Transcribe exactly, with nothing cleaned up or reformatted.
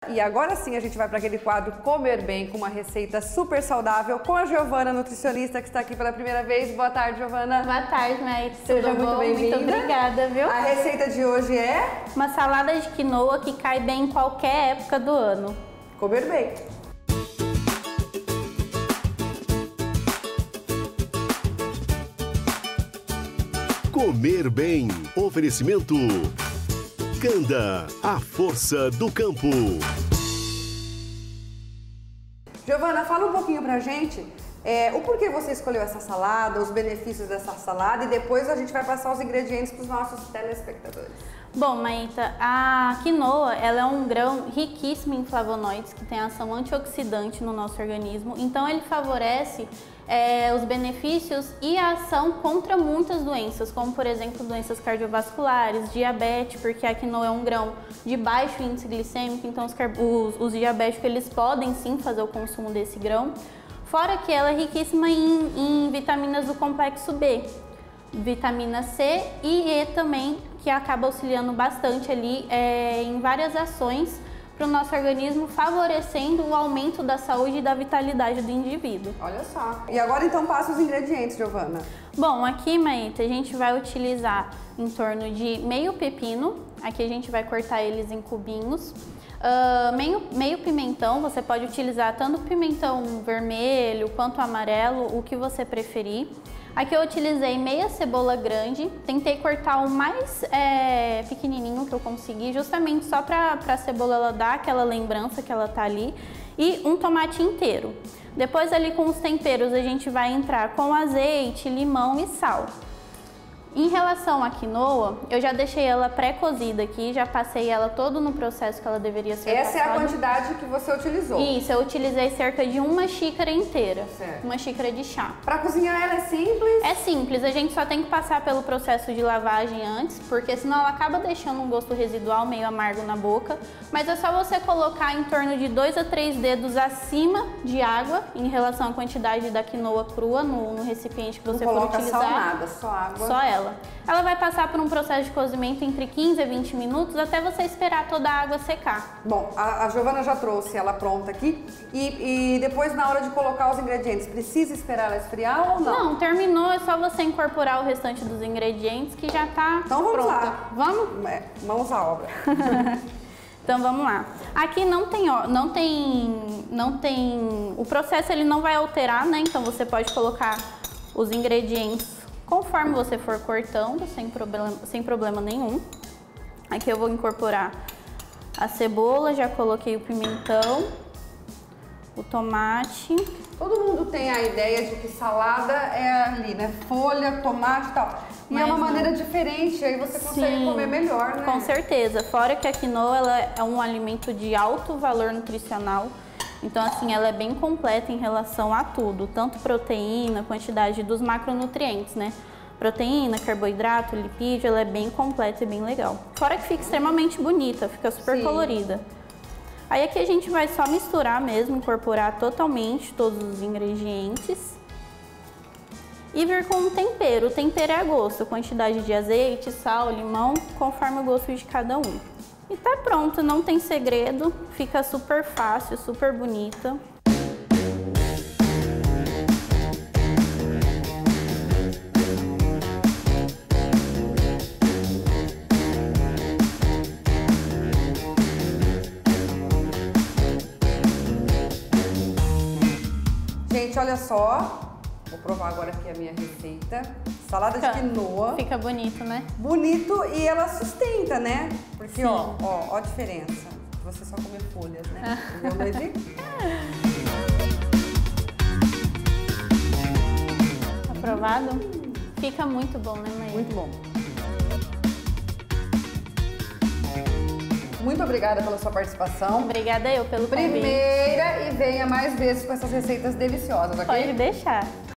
E agora sim a gente vai para aquele quadro Comer Bem, com uma receita super saudável com a Giovana, nutricionista, que está aqui pela primeira vez. Boa tarde, Giovana. Boa tarde, Maite. Seja muito bem-vinda. Muito obrigada, viu? A receita de hoje é? Uma salada de quinoa que cai bem em qualquer época do ano. Comer Bem. Comer Bem. Oferecimento Canda, a força do campo. Giovana, fala um pouquinho pra gente é, o porquê você escolheu essa salada, os benefícios dessa salada, e depois a gente vai passar os ingredientes para os nossos telespectadores. Bom, Maíta, a quinoa ela é um grão riquíssimo em flavonoides que tem ação antioxidante no nosso organismo, então ele favorece é, os benefícios e a ação contra muitas doenças, como por exemplo doenças cardiovasculares, diabetes, porque a quinoa é um grão de baixo índice glicêmico, então os, os, os diabéticos eles podem sim fazer o consumo desse grão, fora que ela é riquíssima em, em vitaminas do complexo B, vitamina C e E também, que acaba auxiliando bastante ali é, em várias ações para o nosso organismo, favorecendo o aumento da saúde e da vitalidade do indivíduo. Olha só. E agora então passa os ingredientes, Giovana. Bom, aqui, Maíta, a gente vai utilizar em torno de meio pepino. Aqui a gente vai cortar eles em cubinhos. Uh, meio, meio pimentão, você pode utilizar tanto pimentão vermelho quanto amarelo, o que você preferir. Aqui eu utilizei meia cebola grande, tentei cortar o mais é, pequenininho que eu consegui, justamente só para a cebola ela dar aquela lembrança que ela tá ali, e um tomate inteiro. Depois ali com os temperos a gente vai entrar com azeite, limão e sal. Em relação à quinoa, eu já deixei ela pré-cozida aqui, já passei ela todo no processo que ela deveria ser Essa passada. é a quantidade que você utilizou? Isso, eu utilizei cerca de uma xícara inteira, certo. Uma xícara de chá. Para cozinhar ela é simples? É simples, a gente só tem que passar pelo processo de lavagem antes, porque senão ela acaba deixando um gosto residual meio amargo na boca, mas é só você colocar em torno de dois a três dedos acima de água em relação à quantidade da quinoa crua no, no recipiente que você Não for coloca utilizar. só nada, só água? Só ela. Ela vai passar por um processo de cozimento entre quinze a vinte minutos até você esperar toda a água secar. Bom, a, a Giovana já trouxe ela pronta aqui e, e depois na hora de colocar os ingredientes, precisa esperar ela esfriar ou não? Não, terminou, é só você incorporar o restante dos ingredientes que já tá então vamos pronta. lá. Vamos? É, mãos à obra. Então vamos lá. Aqui não tem, ó, não tem, não tem, o processo ele não vai alterar, né? Então você pode colocar os ingredientes conforme você for cortando, sem problema, sem problema nenhum. Aqui eu vou incorporar a cebola, já coloquei o pimentão, o tomate. Todo mundo tem a ideia de que salada é ali, né? Folha, tomate e tal. E Mas é uma não. maneira diferente, aí você consegue Sim, comer melhor, né? Com certeza. Fora que a quinoa ela é um alimento de alto valor nutricional. Então, assim, ela é bem completa em relação a tudo, tanto proteína, quantidade dos macronutrientes, né? Proteína, carboidrato, lipídio, ela é bem completa e bem legal. Fora que fica extremamente bonita, fica super Sim. colorida. Aí aqui a gente vai só misturar mesmo, incorporar totalmente todos os ingredientes. E vir com um tempero. O tempero é a gosto, quantidade de azeite, sal, limão, conforme o gosto de cada um. E tá pronto, não tem segredo, fica super fácil, super bonita. Gente, olha só. Vou provar agora aqui a minha receita. Salada Fica, de quinoa. Fica bonito, né? Bonito e ela sustenta, né? Porque, Sim. ó, ó, ó a diferença. Você só comer folhas, né? Entendeu, Lady? Aprovado? Hum. Fica muito bom, né, Maíra? Muito bom. Muito obrigada pela sua participação. Obrigada eu pelo convite. Primeira e venha mais vezes com essas receitas deliciosas, ok? Pode deixar.